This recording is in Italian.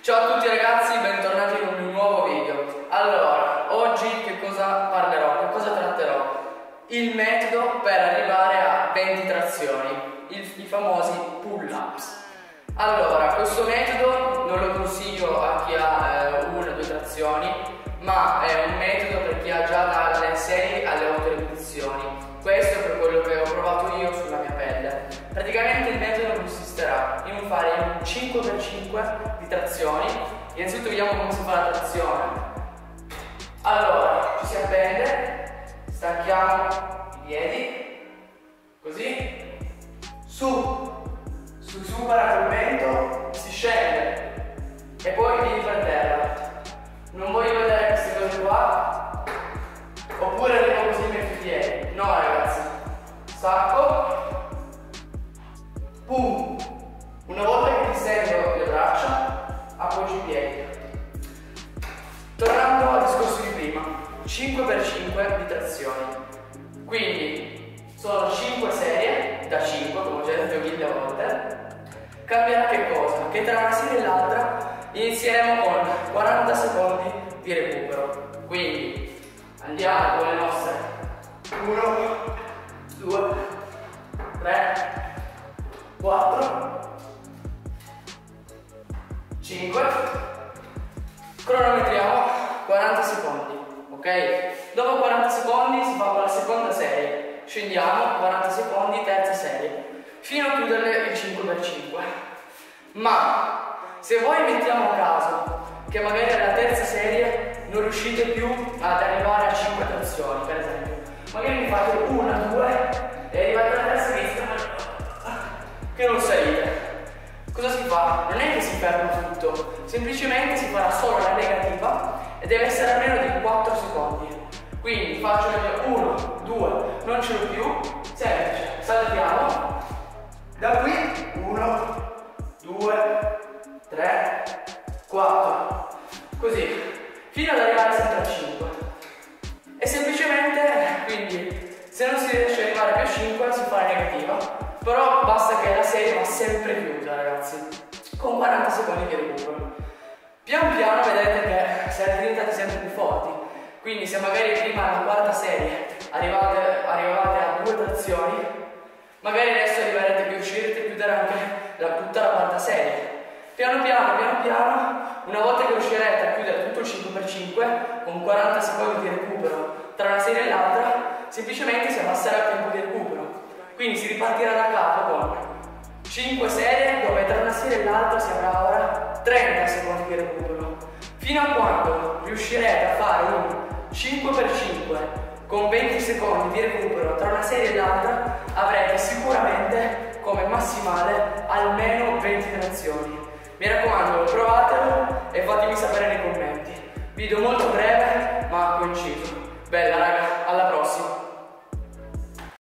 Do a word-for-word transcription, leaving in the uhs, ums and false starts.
Ciao a tutti ragazzi, bentornati con un nuovo video. Allora, oggi che cosa parlerò, che cosa tratterò? Il metodo per arrivare a venti trazioni, il, i famosi pull-ups. Allora, questo metodo non lo consiglio a chi ha eh, una o due trazioni, ma è un metodo per chi ha già dalle sei alle otto ripetizioni. Questo è per quello che ho provato io sulla mia pelle. Praticamente il metodo consisterà in un fare un cinque per cinque di trazioni. Innanzitutto vediamo come si fa la trazione. Allora, ci si appende, stacchiamo i piedi, così, su, su supera il vento, si scende e poi piedi per terra. Non voglio vedere queste cose qua, oppure arrivo così metto i piedi. No ragazzi, stacco, pum, una volta che distendo le braccia, appoggio i piedi. Tornando al discorso di prima, cinque per cinque di trazioni. Quindi sono cinque serie, da cinque, come ho già detto mille volte. Cambierà che cosa? Che tra una serie e l'altra inizieremo con quaranta secondi di recupero. Quindi andiamo con le nostre uno, due, tre, quattro, cinque. Cronometriamo quaranta secondi, ok? Dopo quaranta secondi si fa la seconda serie, scendiamo, quaranta secondi, terza serie, fino a chiuderle il cinque per cinque. Ma se voi mettiamo a caso che magari alla terza serie non riuscite più ad arrivare a cinque trazioni, per esempio, magari ne fate una, due e arrivate alla terza che non salite. Cosa si fa? Non è che si ferma tutto, semplicemente si farà solo la negativa e deve essere almeno di quattro secondi. Quindi faccio il mio uno, due, non ce l'ho più, semplice, saltiamo, da qui uno, due, tre, quattro, così, fino ad arrivare sempre a cinque. E semplicemente, quindi, se non si riesce ad arrivare più a cinque si fa la negativa. Però basta che la serie va sempre chiusa ragazzi, con quaranta secondi di recupero. Pian piano vedete che siete diventati sempre più forti. Quindi se magari prima alla quarta serie arrivate, arrivate a due trazioni, magari adesso arriverete, riuscirete a chiudere anche la, tutta la quarta serie. Piano piano, piano piano, una volta che riuscirete a chiudere tutto il cinque per cinque con quaranta secondi di recupero tra una serie e l'altra, semplicemente si abbasserà il tempo di recupero. Quindi si ripartirà da capo con cinque serie, dove tra una serie e l'altra si avrà ora trenta secondi di recupero. Fino a quando riuscirete a fare un cinque per cinque con venti secondi di recupero tra una serie e l'altra, avrete sicuramente come massimale almeno venti trazioni. Mi raccomando, provatelo e fatemi sapere nei commenti. Vi do molto